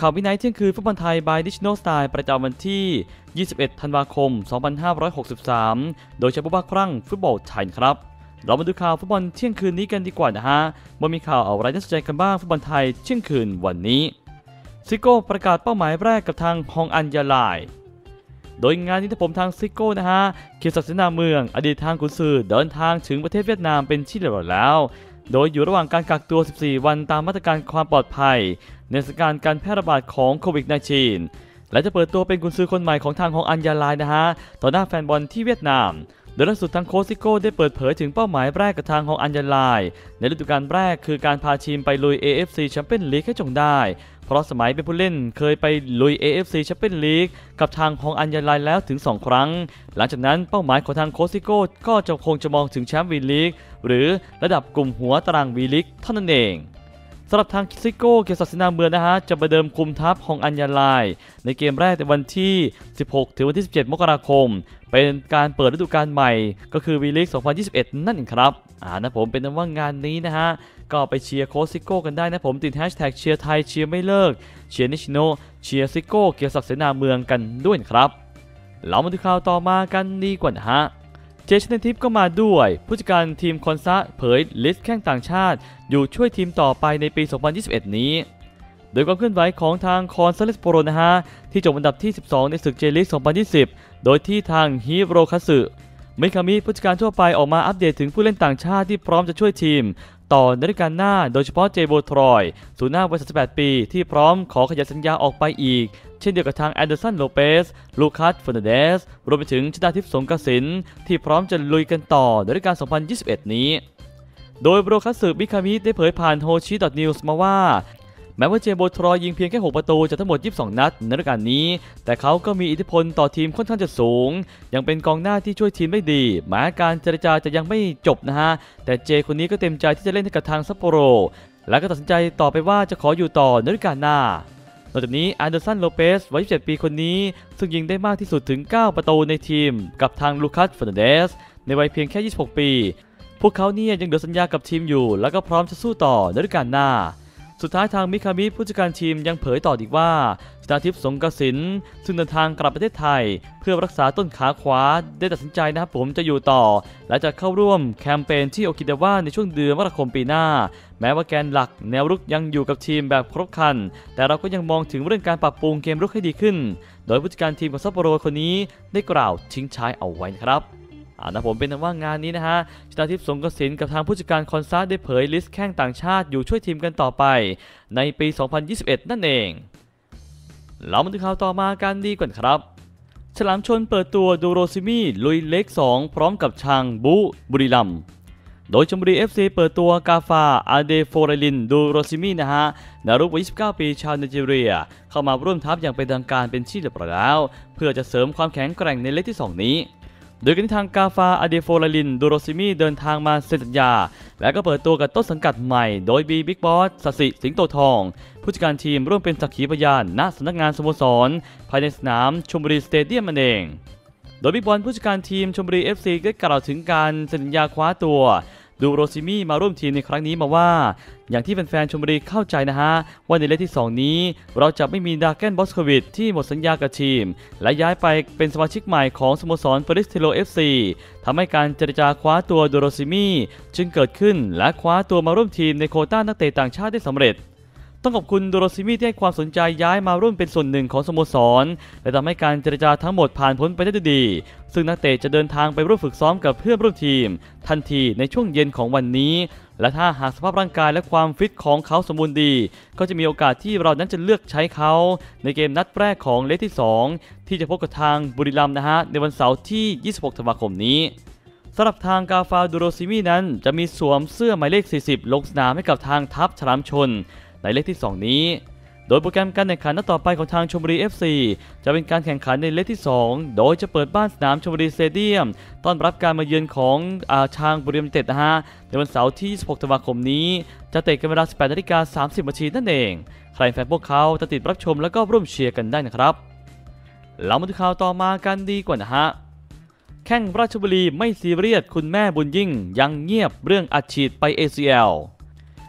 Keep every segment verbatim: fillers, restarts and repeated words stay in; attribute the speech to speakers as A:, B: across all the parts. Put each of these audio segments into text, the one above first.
A: ข่าววินัยเที่ยงคืนฟุตบอลไทย by Digital Style ประจำวันที่ ยี่สิบเอ็ด ธันวาคม สองพันห้าร้อยหกสิบสาม โดยเฉพาะบ้าครั่งฟุตบอลไทยครับเรามาดูข่าวฟุตบอลเที่ยงคืนนี้กันดีกว่านะฮะว่ามีข่าวอะไรน่าสนใจกันบ้างฟุตบอลไทยเที่ยงคืนวันนี้ซิโก้ประกาศเป้าหมายแรกกับทางฮองอัญญาลายโดยงานนี้ที่ผมทางซิโก้นะฮะเกียรติศักดิ์เสนาเมืองอดีตทางกุนซือเดินทางถึงประเทศเวียดนามเป็นที่เรียบร้อยแล้วโดยอยู่ระหว่างการกักตัวสิบสี่วันตามมาตรการความปลอดภัยในสถานการณ์การแพร่ระบาดของโควิด สิบเก้า และจะเปิดตัวเป็นกุนซือคนใหม่ของทางฮองอัญญาลายนะฮะต่อหน้าแฟนบอลที่เวียดนามโดยล่าสุดทางโค้ชซิโก้ได้เปิดเผยถึงเป้าหมายแรกกับทางฮองอัญญาลายในฤดูกาลแรกคือการพาทีมไปลุย เอ เอฟ ซี Champions League ให้จงได้เพราะสมัยเป็นผู้เล่นเคยไปลุย เอ เอฟ ซี Champions League กับทางฮองอัญญาลายแล้วถึงสองครั้งหลังจากนั้นเป้าหมายของทางโค้ชซิโก้ก็จะคงจะมองถึงแชมป์วีลีกหรือระดับกลุ่มหัวตารางวีลีกเท่านั้นเองสำหรับทางซิโก้เกียรติศักดิ์เสนาเมืองนะฮะจะประเดิมคุมทัพฮองอัญญาลายในเกมแรกในวันที่สิบหกถึงวันที่สิบเจ็ดมกราคมเป็นการเปิดฤดูกาลใหม่ก็คือวีลีกสองพันยี่สิบเอ็ดนั่นเองครับอ่านะผมเป็นว่างานนี้นะฮะก็ไปเชียร์โค้ชซิโก้กันได้นะผมติดแฮชแท็กเชียร์ไทยเชียร์ไม่เลิกเชียร์นิชิโนเชียร์ซิโก้เกียรติศักดิ์เสนาเมืองกันด้วยครับเรามาดูข่าวต่อมากันดีกว่านะฮะเจชนาทิพย์ก็มาด้วยผู้จัดการทีมคอนซะเผยลิสต์แข้งต่างชาติอยู่ช่วยทีมต่อไปในปีสองพันยี่สิบเอ็ดนี้โดยความเคลื่อนไหวของทางคอนซาเลสโปโรนะฮะที่จบอันดับที่สิบสองในศึกเจลีกสองพันยี่สิบโดยที่ทางฮิโรคัสึมิคามิผู้จัดการทั่วไปออกมาอัปเดตถึงผู้เล่นต่างชาติที่พร้อมจะช่วยทีมต่อในฤดูกาลหน้าโดยเฉพาะเจโบทรอยศูนย์หน้าวัยสามสิบแปดปีที่พร้อมขอขยายสัญญาออกไปอีกเช่นเดียวกับทางแอนเดอร์สันโลเปสลูคัสเฟอร์นันเดสรวมไปถึงชนาทิพย์สงกสินที่พร้อมจะลุยกันต่อในฤดูกาลสองพันยี่สิบเอ็ดนี้โดยโบรคัสสึมิคามิได้เผยผ่านโฮชิ .news มาว่าแม้ว่าเจโบทรอยยิงเพียงแค่หกประตูจากทั้งหมดยี่สิบสองนัดในฤดูกาลนี้แต่เขาก็มีอิทธิพลต่อทีมค่อนข้างจะสูงยังเป็นกองหน้าที่ช่วยทีมได้ดีแม้การเจรจาจะยังไม่จบนะฮะแต่เจคนนี้ก็เต็มใจที่จะเล่นให้กับทางซัปโปโรและก็ตัดสินใจต่อไปว่าจะขออยู่ต่อในฤดูกาลหน้านอกจากนี้แอนเดอร์สันโลเปสวัยยี่สิบเจ็ดปีคนนี้ซึ่งยิงได้มากที่สุดถึงเก้าประตูในทีมกับทางลูคัสเฟอร์นันเดสในวัยเพียงแค่ยี่สิบหกปีพวกเขาเนี่ยยังเหลือสัญญากับทีมอยู่แล้วก็พร้อมจะสู้ต่อในฤดูกาลหน้าสุดท้ายทางมิคามิผู้จัดการทีมยังเผยต่ออีกว่าชนาทิพย์สงกสินซึ่งเดินทางกลับประเทศไทยเพื่อรักษาต้นขาขวาได้ตัดสินใจนะครับผมจะอยู่ต่อและจะเข้าร่วมแคมเปญที่โอกินาวาในช่วงเดือนมกราคมปีหน้าแม้ว่าแกนหลักแนวรุกยังอยู่กับทีมแบบครบครันแต่เราก็ยังมองถึงเรื่องการปรับปรุงเกมรุกให้ดีขึ้นโดยผู้จัดการทีมของซัปโปโรคนนี้ได้กล่าวทิ้งท้ายเอาไว้ครับอ่านะผมเป็นว่างานนี้นะฮะชนาทิพย์สงกสินกับทางผู้จัดการคอนซาได้เผยลิสต์แข้งต่างชาติอยู่ช่วยทีมกันต่อไปในปีสองพันยี่สิบเอ็ดนั่นเองเรามาดูข่าวต่อมากันดีกว่าครับฉลามชนเปิดตัวดูโรซิมีลุยเล็กสองพร้อมกับชางบูบุรีรัมย์โดยชลบุรี เอฟ ซี เปิดตัวกาฟาอาเดโฟเรลินดูโรซิมีนะฮะนารุวัยยี่สิบเก้าปีชาวไนจีเรียเข้ามาร่วมทัพอย่างเป็นทางการเป็นที่เรียบร้อยแล้วเพื่อจะเสริมความแข็งแกร่งในเล็กที่สองนี้โดยกันทางกาฟาอาเดโฟลาลินดูโรซิมีเดินทางมาเซ็นสัญญาและก็เปิดตัวกับต้นสังกัดใหม่โดยบีบิ๊กบอสสสิสิงโตทองผู้จัดการทีมร่วมเป็นสักขีพยานณสำนักงานสโมสรภายในสนามชลบุรีสเตเดียมนั่นเองโดยบิ๊กบอสผู้จัดการทีมชลบุรี เอฟ ซี ได้กล่าวถึงการเซ็นสัญญาคว้าตัวดูโรซิมีมาร่วมทีมในครั้งนี้มาว่าอย่างที่แฟนๆชลบุรีเข้าใจนะฮะว่าในเลขที่สองนี้เราจะไม่มีดาร์เกนบอสโควิดที่หมดสัญญากับทีมและย้ายไปเป็นสมาชิกใหม่ของสโมสรเฟริสเทโล เอฟ ซี ทำให้การเจรจาคว้าตัวดูโรซิมีจึงเกิดขึ้นและคว้าตัวมาร่วมทีมในโควต้านักเตะต่างชาติได้สำเร็จต้องขอบคุณดูโรซิมีที่ให้ความสนใจย้ายมาร่วมเป็นส่วนหนึ่งของสโมสรและทำให้การเจรจาทั้งหมดผ่านพ้นไปได้ด้วยดีซึ่งนักเตะจะเดินทางไปร่วมฝึกซ้อมกับเพื่อนร่วมทีมทันทีในช่วงเย็นของวันนี้และถ้าหากสภาพร่างกายและความฟิตของเขาสมบูรณ์ดีก็จะมีโอกาสที่เรานั้นจะเลือกใช้เขาในเกมนัดแรกของเลกที่สองที่จะพบกับทางบุรีรัมย์นะฮะในวันเสาร์ที่ยี่สิบหกธันวาคมนี้สำหรับทางกาฟาดูโรซิมีนั้นจะมีสวมเสื้อหมายเลขสี่สิบลงสนามให้กับทางทัพฉลามชนในเลขที่สองนี้โดยโปรแกรมการแข่งขันนัดต่อไปของทางชลบุรี เอฟ ซี จะเป็นการแข่งขันในเลกที่สองโดยจะเปิดบ้านสนามชลบุรีสเตเดียมต้อนรับการมาเยือนของอาชางบุรีรัมย์ยูไนเต็ดนะฮะในวันเสาร์ที่ยี่สิบหกธันวาคมนี้จะเตะกันเวลา สิบแปดนาฬิกาสามสิบนาทีนั่นเองใครแฟนพวกเขาจะติดรับชมแล้วก็ร่วมเชียร์กันได้นะครับเรามาดูข่าวต่อมากันดีกว่านะฮะแข้งราชบุรีไม่ซีเรียสคุณแม่บุญยิ่งยังเงียบเรื่องอัดฉีดไป เอ ซี แอล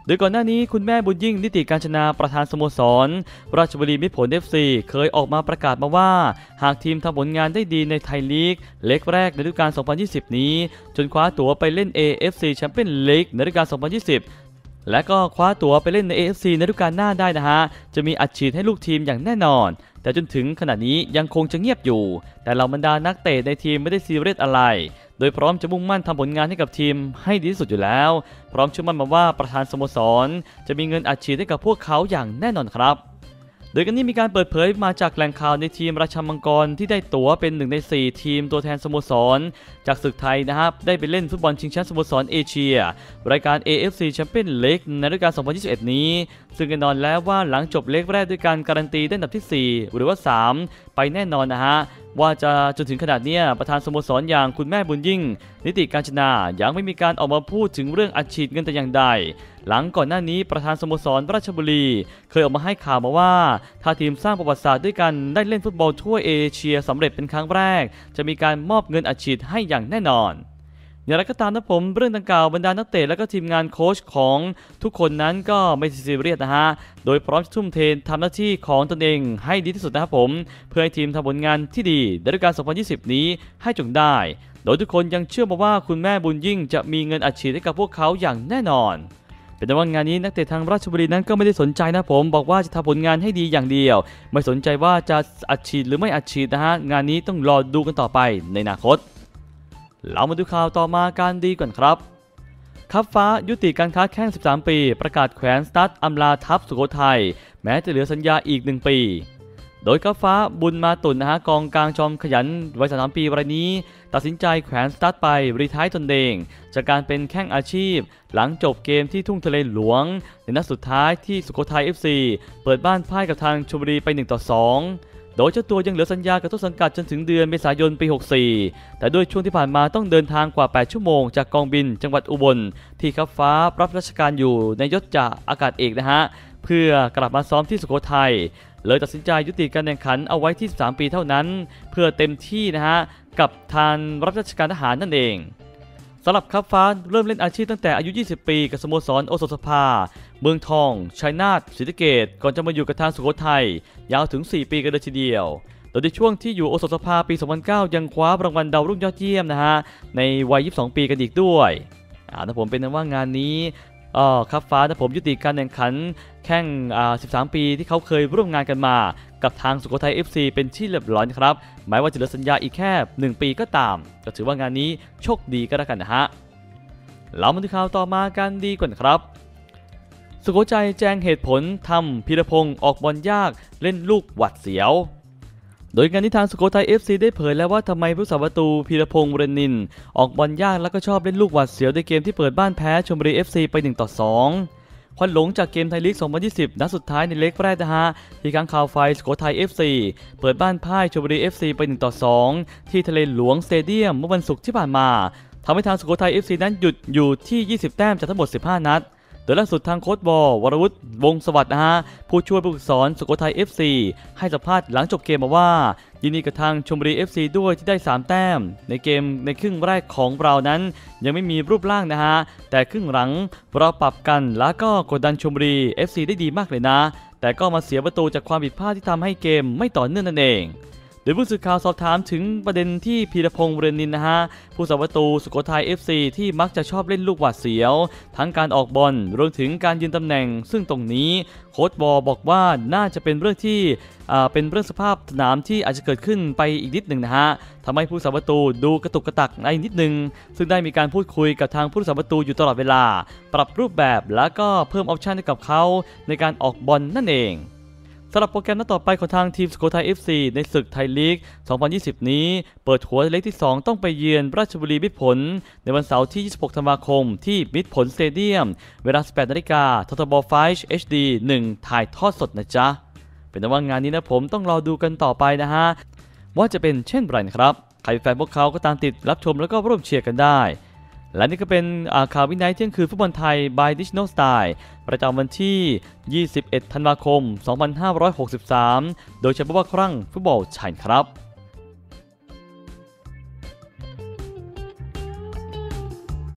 A: โดยก่อนหน้านี้คุณแม่บุญยิ่งนิติการชนาประธานสโมสรราชบุรีมิตรผล เอฟ ซี เคยออกมาประกาศมาว่าหากทีมทำผลงานได้ดีในไทยลีกเล็กแรกในฤดูกาล สองพันยี่สิบ นี้จนคว้าตั๋วไปเล่น เอ เอฟ ซี Champions League ในฤดูกาล สองพันยี่สิบ และก็คว้าตั๋วไปเล่นใน เอ เอฟ ซี ในฤดูกาลหน้าได้นะฮะจะมีอัดฉีดให้ลูกทีมอย่างแน่นอนแต่จนถึงขณะนี้ยังคงจะเงียบอยู่แต่เหล่าบรรดานักเตะในทีมไม่ได้ซีเรียสอะไรโดยพร้อมจะมุ่งมั่นทำผลงานให้กับทีมให้ดีที่สุดอยู่แล้วพร้อมเชื่อมั่นมาว่าประธานสโมสรจะมีเงินอัดฉีดให้กับพวกเขาอย่างแน่นอนครับโดยกันนี้มีการเปิดเผยมาจากแหล่งข่าวในทีมราชมังกรที่ได้ตั๋วเป็นหนึ่งในสี่ทีมตัวแทนสโมสรจากศึกไทยนะครับได้ไปเล่นฟุตบอลชิงแชมป์สโมสรเอเชียรายการ เอ เอฟ ซี Champions League ในฤดูกาล สองพันยี่สิบเอ็ด นี้ซึ่งแน่นอนแล้วว่าหลังจบเล็กแรกด้วยการการันตีได้อันดับที่สี่หรือว่าสามไปแน่นอนนะฮะว่าจะจนถึงขนาดนี้ประธานสโมสรอย่างคุณแม่บุญยิ่งนิติการชนายังไม่มีการออกมาพูดถึงเรื่องอัดฉีดเงินแต่อย่างใดหลังก่อนหน้านี้ประธานสโมสรราชบุรีเคยออกมาให้ข่าวมาว่าถ้าทีมสร้างประวัติศาสตร์ด้วยกันได้เล่นฟุตบอลทั่วเอเชียสำเร็จเป็นครั้งแรกจะมีการมอบเงินอัดฉีดให้อย่างแน่นอนอย่างไรก็ตามนะผมเรื่องดังกล่าวบรรดานักเตะและก็ทีมงานโค้ชของทุกคนนั้นก็ไม่ซีเรียสนะฮะโดยพร้อมทุ่มเททำหน้าที่ของตนเองให้ดีที่สุดนะครับผมเพื่อให้ทีมทำผลงานที่ดีในฤดูกาล สองพันยี่สิบ นี้ให้จงได้โดยทุกคนยังเชื่อมาว่าคุณแม่บุญยิ่งจะมีเงินอัดฉีดให้กับพวกเขาอย่างแน่นอนเป็นแต่ว่างานนี้นักเตะทางราชบุรีนั้นก็ไม่ได้สนใจนะผมบอกว่าจะทำผลงานให้ดีอย่างเดียวไม่สนใจว่าจะอัดฉีดหรือไม่อัดฉีดนะฮะงานนี้ต้องรอดูกันต่อไปในอนาคตเรามาดูข่าวต่อมาการดีก่อนครับคัพฟ้ายุติการค้าแข้งสิบสามปีประกาศแขวนสตาร์ทอำลาทัพสุโขทัยแม้จะเหลือสัญญาอีกหนึ่งปีโดยคัพฟ้าบุญมาตุนนะฮะกองกลางจอมขยันวัยสามปีรายนี้ตัดสินใจแขวนสตาร์ทไปรีไทร์ตนเองจากการเป็นแข้งอาชีพหลังจบเกมที่ทุ่งทะเลหลวงในนัดสุดท้ายที่สุโขทัย เอฟ ซี เปิดบ้านพ่ายกับทางชลบุรีไปหนึ่งต่อสองโดยเจ้าตัวยังเหลือสัญญากับต้นสังกัดจนถึงเดือนเมษายนปีหกสี่แต่ด้วยช่วงที่ผ่านมาต้องเดินทางกว่าแปดชั่วโมงจากกองบินจังหวัดอุบลที่คัพฟ้ารับราชการอยู่ในยศจ่าอากาศเอกนะฮะเพื่อกลับมาซ้อมที่สุโขทัยเลยตัดสินใจยุติการแข่งขันเอาไว้ที่สิบสามปีเท่านั้นเพื่อเต็มที่นะฮะกับทางรับราชการทหารนั่นเองสำหรับคัพฟ้าเริ่มเล่นอาชีพตั้งแต่อายุยี่สิบปีกับสโมสรโอสถสภาเมืองทองชัยนาทศรีสะเกษก่อนจะมาอยู่กับทางสุโขทัยยาวถึงสี่ปีกันเลยทีเดียวโดยในช่วงที่อยู่โอสถสภาปีสองพันเก้ายังคว้ารางวัลดาวรุ่งยอดเยี่ยมนะฮะในวัยยี่สิบสองปีกันอีกด้วยอ่าถ้าผมเป็นนั้นว่างานนี้อ๋อคัพฟ้าถ้าผมยุติการแข่งขันแข่งอ่าสิบสามปีที่เขาเคยร่วมงานกันมากับทางสุโขทัย เอฟ ซี เป็นที่เรียบร้อยครับหมายว่าจะเหลือสัญญาอีกแค่หนึ่งปีก็ตามก็ถือว่างานนี้โชคดีก็แล้วกันนะฮะเรามาดูข่าวต่อมากันดีก่อนครับสุโขทัยแจ้งเหตุผลทำพีรพงศ์ออกบอลยากเล่นลูกหวัดเสียวโดยงานนี้ทางสุโขทัย เอฟ ซี ได้เผยแล้วว่าทำไมผู้สาประตูพีรพงศ์เรนนินออกบอลยากแล้วก็ชอบเล่นลูกหวัดเสียวในเกมที่เปิดบ้านแพ้ชลบุรี เอฟ ซี ไปหนึ่งต่อสองควันหลงจากเกมไทยลีก สองพันยี่สิบ นัดสุดท้ายในเล็กแรกนะฮะที่ค้างคาวไฟสุโขทัย เอฟ ซี เปิดบ้านพ่ายชลบุรี เอฟ ซี ไปหนึ่งต่อสองที่ทะเลหลวงสเตเดียมเมื่อวันศุกร์ที่ผ่านมาทำให้ทางสุโขทัย เอฟ ซี นั้นหยุดอยู่ที่ยี่สิบแต้มจากทั้งหมดสิบห้านัดโดยล่าสุดทางโค้ชบอลวรวุฒิวงศ์สวัสดิ์นะฮะผู้ช่วยผู้ฝึกสอนสุโขทัย เอฟ ซี ให้สัมภาษณ์หลังจบเกมมาว่ายินดีกับทางชลบุรี เอฟ ซี ด้วยที่ได้สามแต้มในเกมในครึ่งแรกของเรานั้นยังไม่มีรูปร่างนะฮะแต่ครึ่งหลังเราปรับกันแล้วก็กดดันชลบุรี เอฟ ซี ได้ดีมากเลยนะแต่ก็มาเสียประตูจากความผิดพลาดที่ทำให้เกมไม่ต่อเนื่องนั่นเองโดยผู้สื่อข่าวสอบถามถึงประเด็นที่พีรพงศ์เรนนินนะฮะผู้สาประตูสุโขทัย เอฟ ซี ที่มักจะชอบเล่นลูกหวาดเสียวทั้งการออกบอลรวมถึงการยืนตำแหน่งซึ่งตรงนี้โค้ชบอลบอกว่าน่าจะเป็นเรื่องที่อ่าเป็นเรื่องสภาพสนามที่อาจจะเกิดขึ้นไปอีกนิดหนึ่งนะฮะทำให้ผู้สาประตูดูกระตุกกระตักในนิดนึงซึ่งได้มีการพูดคุยกับทางผู้สาประตูอยู่ตลอดเวลาปรับรูปแบบแล้วก็เพิ่มออปชันให้กับเขาในการออกบอลนั่นเองสำหรับโปรแกรมนัดต่อไปของทางทีมสุโขทัย เอฟ ซี ในศึกไทยลีก สองพันยี่สิบ นี้เปิดหัวเล็กที่สองต้องไปเยือนราชบุรีมิตรผลในวันเสาร์ที่ยี่สิบหกธันวาคมที่มิตรผลสเตเดียมเวลา สิบแปดนาฬิกา ททบ ไฟว์ เอช ดี หนึ่ง ถ่ายทอดสดนะจ๊ะเป็นแต่ว่างานนี้นะผมต้องรอดูกันต่อไปนะฮะว่าจะเป็นเช่นไรนะครับใครเป็นแฟนพวกเขาก็ตามติดรับชมแล้วก็ร่วมเชียร์กันได้และนี่ก็เป็นข่าววินัยเที่ยงคืนฟุตบอลไทย by Digital Style ประจำวันที่ยี่สิบเอ็ดธันวาคมสองพันห้าร้อยหกสิบสามโดยเฉพาะว่าครั้งฟุตบอลชายครับ